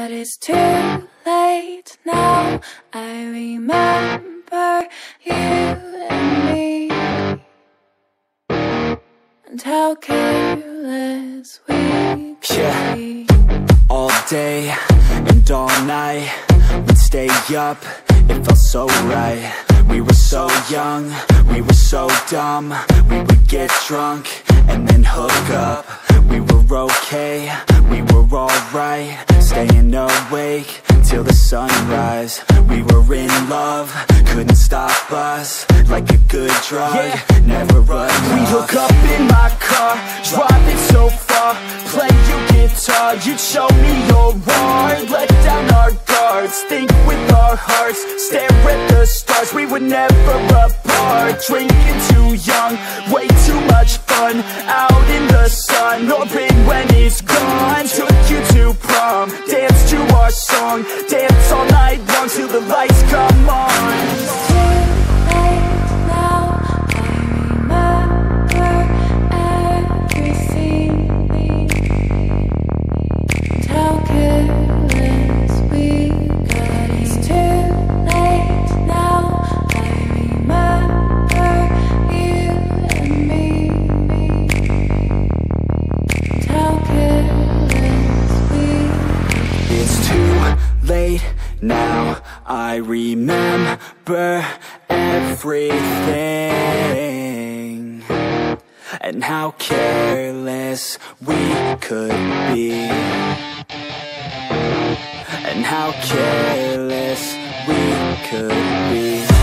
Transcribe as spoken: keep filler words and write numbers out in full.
But it's too late now. I remember you and me, and how careless we could yeah. be. All day and all night, we'd stay up, it felt so right. We were so young, we were so dumb. We would get drunk and then hook up. We were okay, we were alright, staying awake till the sunrise. We were in love, couldn't stop us, like a good drug, yeah. Never enough. We'd hook up in my car, driving so far, play your guitar, you'd show me your art. Let down our guards, think with our hearts, stare at the stars. We were never apart, drinking too young, way too much fun, out in the sun, orbit when it's gone. Took you to prom, dance to our song, dance all night long till the lights come on. Now I remember everything, and how careless we could be, and how careless we could be.